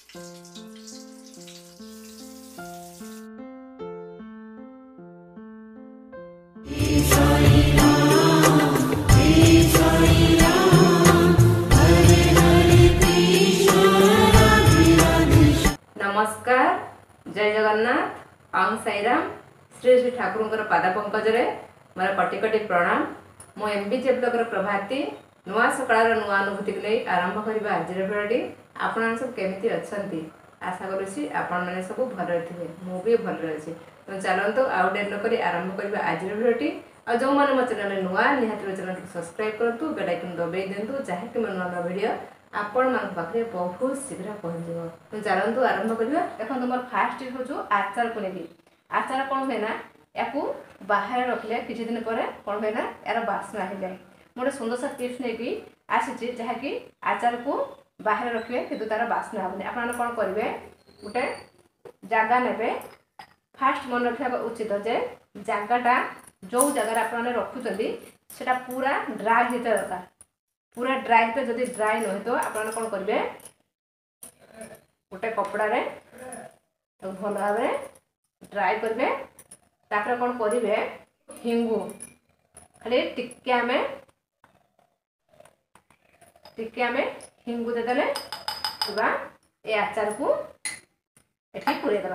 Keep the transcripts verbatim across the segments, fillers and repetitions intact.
नमस्कार, जय जगन्नाथ। ओम साईराम। श्री श्री ठाकुर पाद पंकज मोर कटि कटि प्रणाम। मो एमबीजे ब्लॉगर प्रभाती नुआ सकाळ नुआ अनुभूति को नहीं आरंभ करवा आज भिडियोटी। आपण सब केमिति अछंती आशा करुछि आपण माने सब भल थे मु भी भल रही। तो चलते आउ डेर नक आरंभ करवा आज भिडियोटी। और जो मैंने मो चैनल नुआ निहाती चैनल सब्सक्राइब करूँ, बेल आइकन दबाई दिंतु जहाँकि मोर नुआ भिडियो आपण मान पाखे बहुत शीघ्र पहुँच। तो चलते आरंभ करवा। देखो मोर फास्ट हो आचार को लेकिन आचार कौन हुए ना या बाहर रखले किसी दिन पर कौन हुए ना यार बास्ना हो जाए। मोटे सुंदर सा टिप्स नहीं आसी जहाँकि आचार को बाहर रखिए कि तार बास्ना हेनी। आप कौन करेंगे गोटे जगह ने फास्ट मन रखा उचित जे जगटा जो जगार आप रखुच्च पूरा ड्राई होता दरकार। पूरा ड्राई होते जदि ड्राई न हो आप कौन करेंगे गोटे कपड़े भल भाव ड्राई करेंगे। तापर कौन करेंगे हिंगु खाली टिके आम टिके आम हिंगु देदेले पूरा ए आचार को एठी पुरे देबा।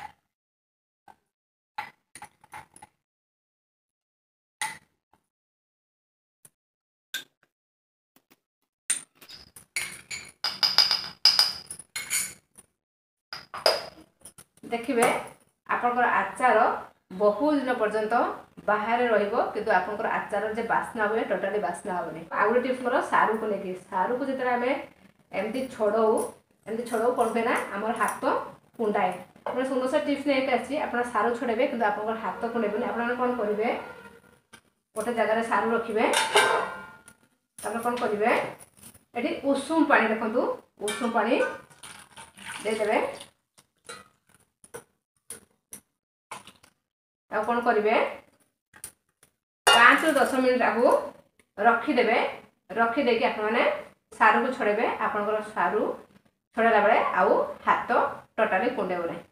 देखिए आपनकर आचार बहुत दिन पर्यंत बाहर रहिबो किंतु आपनकर आचार जे बास्ना हुए टोटाली बास्ना होबनी। आ गुटे टिप्स मोर सारू को लेके सारू को जेतरा हमें एमती छोड़ो एमती छोड़ो कौन पे ना हमर हाथ कुंडाए। मोर सुंदर सा टिप्स ने एक अछि आपन सारू छोड़ेबे किंतु आपनकर हाथ कुंडेबनी। आपन कोन करिवे गोटे जगह रे सारू रखिबे तब कोन करिवे एठी उषुम पानी देखंतु उषुम पानी दे देबे। अब कौन करेंगे पाँच रु दस मिनट आपको रखीदे रखीदे कि आपने सारू को छड़ेबे। आपंकर सारू छड़ेला बेले आउ हाथ टोटाली कुंडेब ना।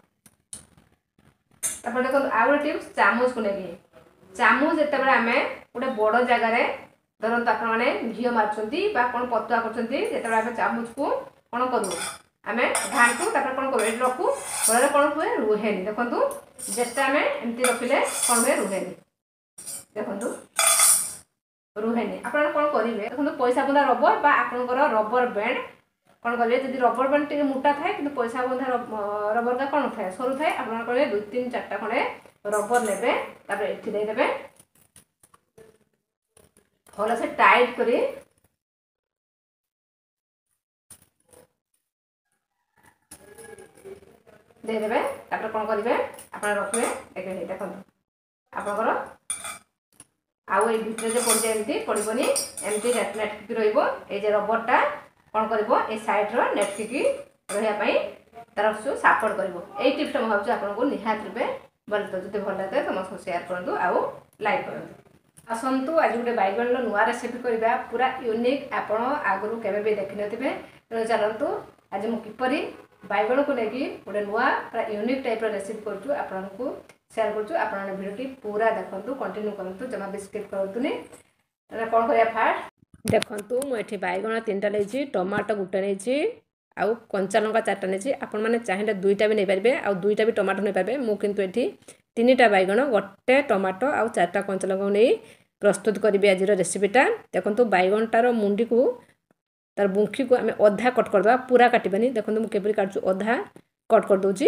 देखो आउ गोटे टिप्स चामच को लेकिन चामच जिते आम गोटे बड़ जगार धरत आपने घी मार्चंती कौन पतुआ कर चामच को कौन करूँ आम घाटू तापर कौन करूँ ये रखू फल कौन हुए रुहेनी। देखो जिते आम एमती रखिले कौन हुए रुहेनी। देखो रुहेनी आप कौन करेंगे देखो पैसा बुंदा रबर बा आपंकर रबर बैंड कौन करेंगे जब रबर बैंड टे मोटा थाए कि पैसा बुंदा रबर का कौन थाए सरू थाए आप करेंगे दुई तीन चार्टा खंडे रबर ने ये देदेवे भल से टाइट कर देदेवे। तापर कौन करेंगे आप रखिए देखिए देखो आपंकर आउ ये भितर जो पड़ जाए पड़ोनी एमती नेटकिकी रही रबरटा कौन कर सैड्र नेटकिकी रही तार सपोर्ट कर। यही टिप्स मुझे भावी आपको निहाती रूपे भल तो जो भल लगे समस्त सेयार करूँ आउ लाइक करूँ। आसतु आज गोटे बैगन नुआ रेसिपी करवा पूरा यूनिक आप आगु केवे भी देखी थे। तेणु चलतु आज मुझे किपरि बैगन को लेकिन गोटे नुआ पूरा यूनिक टाइप रेसिपी करूँ आपको सेयार करूँ। आप भिडियोटी पूरा देखूँ कंटिन्यू करूँ जमा भी स्किप करूँ। कौन करा फास्ट देखूँ मुझे बैगन तीन टा नहीं टमाटो गोटे नहीं आउ कंचा लंका चार्टा नहीं। आपण मैंने चाहिए दुईटा भी नहीं पारे आउ दुईटा भी टमाटो नहीं पारे मु किंतु एठी तीन टा बैगन गोटे टमाटो आउ चार्टा कंचा लंका नहीं प्रस्तुत करी आज रेसिपीटा। देखो बैगनटार मुंडी को तार बुंखी को आम अधा कट करदे पूरा काटबानी। देखो मुझे केपरि काटुछु अधा कट कर दूची।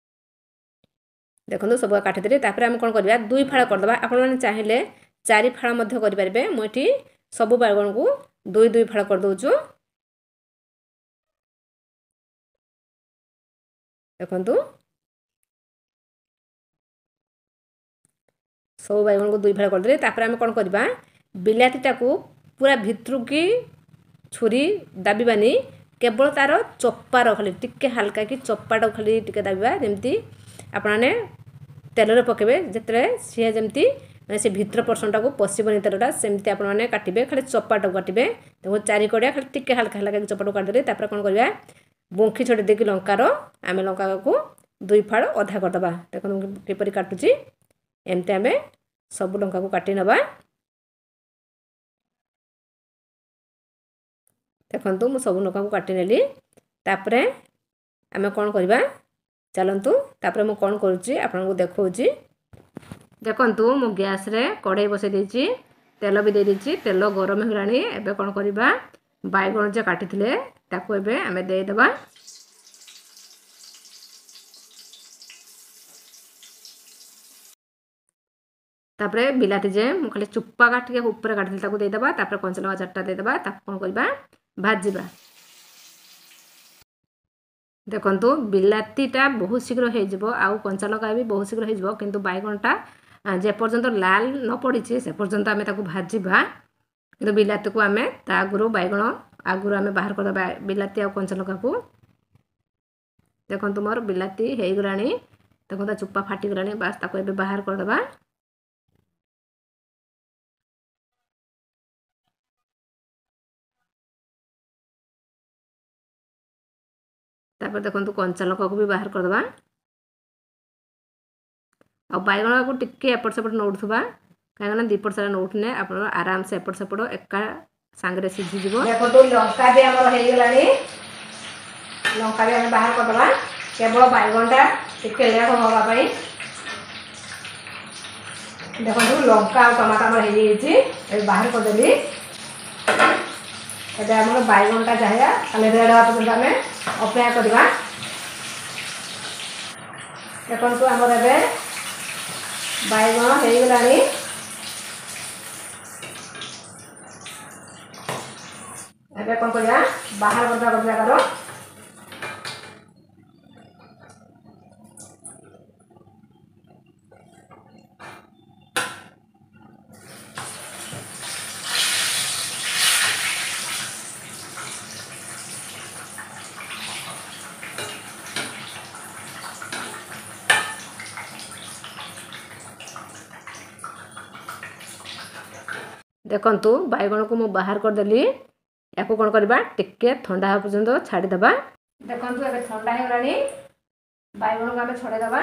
देखो सब काटिदेली तापर आम कौन करवा दुई फाड़ करदे आपण मैंने चाहिए चारि फाड़ मध्य करें। मुझे सब बैगन को दुई दुई फाड़ कर दूचु। देखो सब बैगन को दुई फाड़ करदे तापर आम कौन करवा बिलातीटा को पूरा भितर की छुरी दाबिबानी केवल तार चप्पार खाली टिके हल्का कि चप्पाटा खाली टिके दाबिबा जमती आपने तेल पकेबे जिते सी जमती मैंने से भितर पर्सनटा को पशबनी तेलटा सेमती आपने काटे खाली चप्पाटा काटे। देखो चारि कड़िया खाली टिके हल्का हल्का चप्पाटा काटिदेले तापर कौन करवा बुंखी छोड़ी देकी लंकार आम लंका को दुई फाड़ अधा करदे। देखो किपरि काटुची एमती आम सब लंका को काटी नबा। देखो मु सब लंका को काटी नेली। तापरे आम कौन करवा चलतु तापर मु कौन करुच्ची आपको देखौची। देखंतु मु गैस रे कढ़ाई बसई देछि तेल भी दे देछि तेल गरम हो गलानी। एबे कौन करवा बैगण जे काटी थिले ताको एबे आमे दे देबा। तापरे बिलाती जे मु खाली चुप्पा काटिके ऊपर काटिथि ताको दे देबा। तापरे कंचा लंका चारटा दे देबा। ताको कौन करवा भाजीबा। देखंतु बिलातीटा बहुत शीघ्र हो जिवो आउ कंचा लंका भी बहुत शीघ्र हो जिवो किंतु बैगणटा जे पर्यंत लाल न पड़ी से पर्यंत आम ताको भाजीबा। किंतु बिलाती को आम ता आगुरु बैगण आगुरु आम बाहर करदे बिलाती आ कंचा लंका को। देखंतु मोर बिलाती हो गलानी। देखो चुप्पा फाटी गलानी बास ताको एबे बाहर करदे। तापर देखंतु कंचा लंका को भी बाहर करदे। आ बैगण को टिके एपट सेपट नौथुबा कहीं दीपट सारा नौठने आप आराम से एपट सेपट एका सांगरे सीझी जीवो। देखो लंका भी आमर हो गलानी। लंका भी आम बाहर करदे केवल बैगणटा टिके लेट होगा पाई। देखो लंका और टमाटर आमर हो बाहर करदेली। एबे आमर बैगणटा जहाँ खाली रेड हवा पर्यंत आम अपेक्षा करवा। देखो आमर एबे बैगण हो गलानी। एबे कौन करवा बाहर करदा करदा करो। देखंतु बैगण को मु बाहर करदेली। या कौन करवा टिके ठंडा हो पर्यंत छाड़ीदे। देखंतु एबे ठंडा हो गलानी। बैगण को आम छड़ेदबा।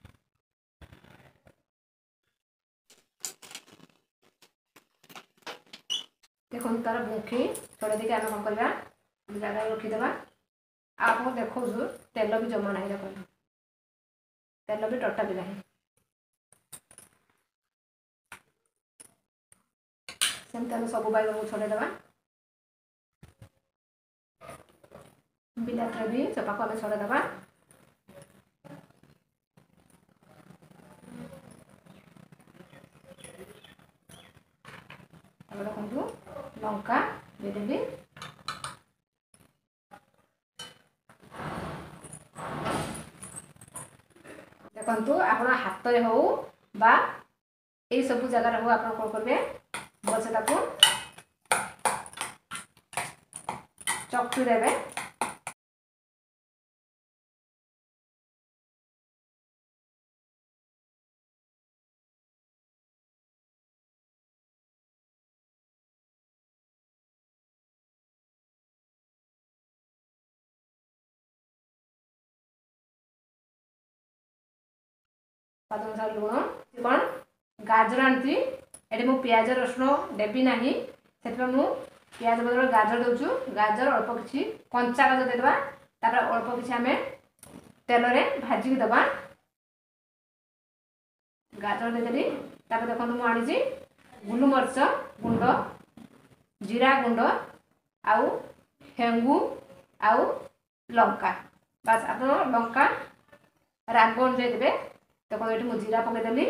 देखो तार बुंखी छड़े देके आम कौन करवा जगह रखीदे। आपको देखो तेल भी जमा ना। देखो तेल भी टटा भी ना। सेमती आम सब बैगण को छड़ेदबा। बिलाती भी चपा को आम छड़ेदबा। देखो लंका देदेवी। देखो आप हाथ में हो बा ये सब जगार हो आप कौन करेंगे भलसे ताको चकटू देवे। स्वाद अनुसार लुण कौन गाजर आनी ये मु पियाज रसुण देवी ना से पियाज बदल गाजर दूचु। गाजर अल्प किसी कंचा गाजर देदेबा। तापर अल्प किसी आम तेल रे भाजिक दबा। गाजर देदेली। तापर देखो मु आनी गोलमरीच गुंड जीरा गुंड आउ हेंगू आउ लंका बस आप लंका राग अनुसार देवे। देखो ये मुझे जीरा पकईदेली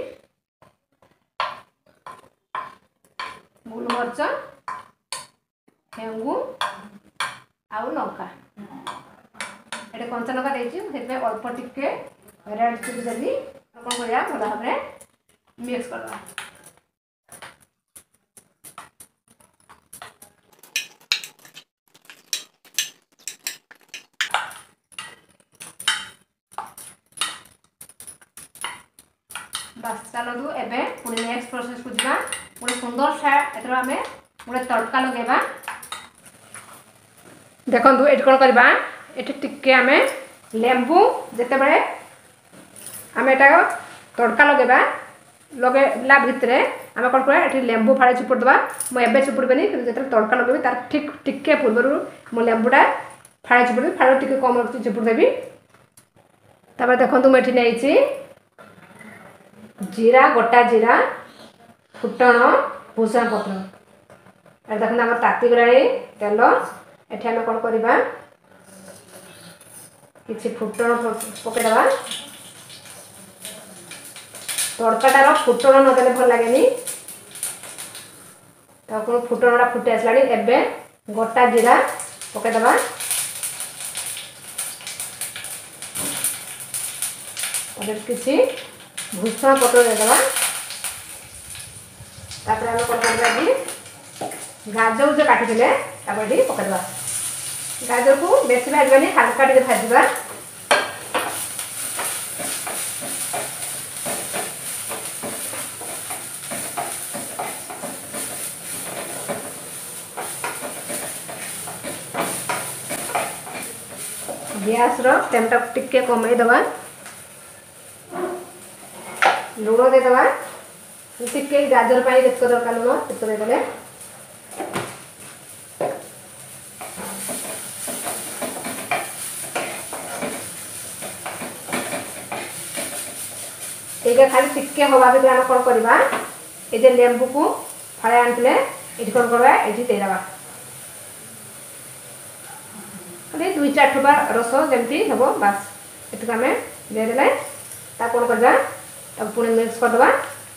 गोलमरीच हेंगू आउ लंका ये कंचा लंका देती अल्प टिके रेड चिली देली। कौन करवा भल भाव में मिक्स करवा। बस चलतु एबे पुणी नेक्स्ट प्रोसेस को जीवा। पुणी सुंदर सा एथर आमे गोटे तड़का लगेबा। देखंतु एट कौन करवा ये टिके आम लेंबू जिते बड़े आम एटा तड़का लगेबा लगेला भितर आम कौन कर लेंबू फाड़े चुपुड़ देवा मुझे चुपुड़बेनि जो तड़का लगे तार ठीक टिके पूर्वर मु लेंबूटा फाड़े चुपुड़ी फाड़ टिके कम रखी चुपुड़ देवी। तापर देखो मुझे नहीं जीरा गोटा जीरा फुटण भूषण पत्र देखते आम ताती गला तेल एठी आम कौन करवा कि फुटण पकईदे तड़काटार फुटण नदेले भल लगे तो फुटणटा फुटी आसला एबे गोटा जीरा पकईदे किसी भूषण पत्र देदेबा तापर आम कौन करवा कि गाजर जो काटी पकईदे गाजर को बेसी भाजबानी हल्का टे भाजवा गैस रो फ्लेम टा टिके कमई दवा लुण देदेबा टिके गाजर पाई जितक दरकार लुण तितक देदेले ये खाली टिके हवा भी आम कौन करवा ये लेंबू को फाड़े आनते ये कौन करवा ये देदेबा खाली दुई चार ठोपा रस जमी हम बास ये आम देदेले कौन करवा पुणी मिक्स करदे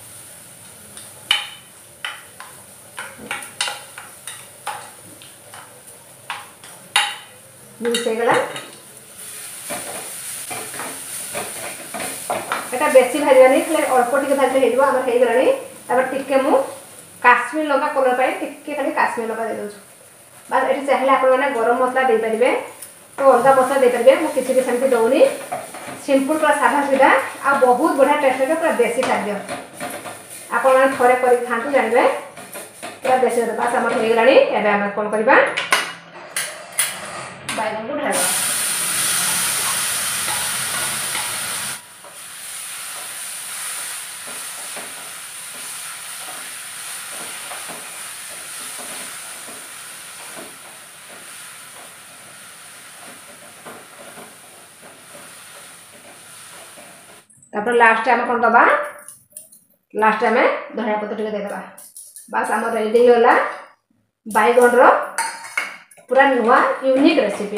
मिक्स हो गला एटा बेसी भाजबानी खाली अल्प टिके भाजले हो आम हो गला टिके मु काश्मीर लंका कलर पाई टिके खाली काश्मीर लंका दे दूँ बस ये चाहिए आपने गरम मसला दे पारे तो अलग मसला दे पारे मुझे भी सेमती दौनी सिंपल पूरा साधा सीधा आ बहुत बढ़िया टेस्ट लगे पूरा देसी खाद्य आपण मैंने थोड़े कर खातु जानवे पूरा देसी बस आम हो गला एवं कौन करवा बैगन को ढाल तापर लास्ट आम कौन दबा लास्ट आम धनिया पत्र टे देदेबा बस आम रेडी होगा बैगन रो पूरा नुआ यूनिक रेसिपी।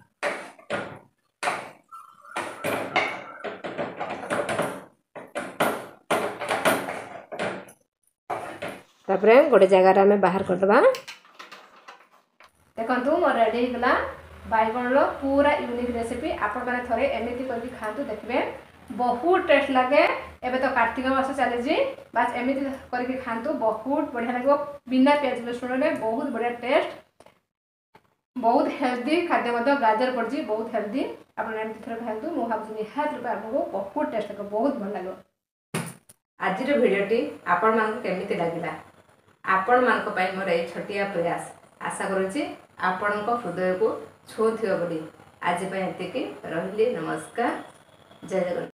तापर गोटे जगार आम बाहर करदे देखु मोर रेडी होगा बैगन रो पूरा यूनिक रेसिपी आपण मैंने थोड़े एमती करके खातु देखिए बहुत टेस्ट लगे एबे तो कार्तिक मास चली बस एमती करके खातु बहुत बढ़िया लगे बिना प्याज रसुण में बहुत बढ़िया टेस्ट बहुत हेल्दी खाद्य गाजर पड़ी बहुत हेल्दी आपने थोड़ा खातु मुझे भाव निहात रूप आपको बहुत टेस्ट लगे बहुत भल लगे। आज भिडटी आपण मानक केमिति लगिला आपण मानक पई मोर ए छोटिया प्रयास आशा करूची आपण हृदय को छुथियो बोली आज एतिकी रहिली नमस्कार जय जगन्नाथ।